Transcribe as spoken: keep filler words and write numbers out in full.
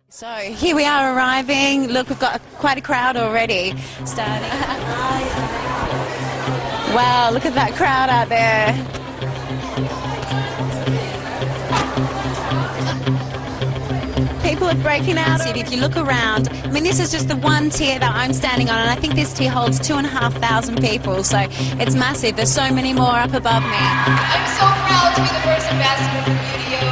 So here we are arriving. Look, we've got quite a crowd already starting. Wow, look at that crowd out there. People are breaking out. If you look around, I mean, this is just the one tier that I'm standing on, and I think this tier holds two and a half thousand people, so it's massive. There's so many more up above me. I'm so proud to be the first ambassador for Beauty